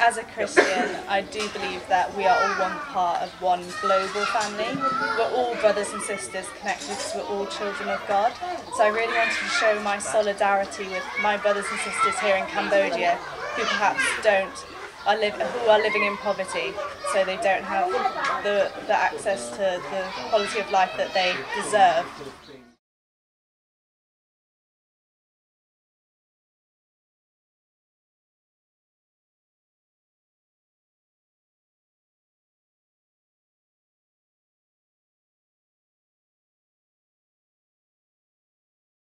as a Christian, I do believe that we are all one part of one global family. We're all brothers and sisters connected because we're all children of God. So I really wanted to show my solidarity with my brothers and sisters here in Cambodia who perhaps who are living in poverty, so they don't have the access to the quality of life that they deserve.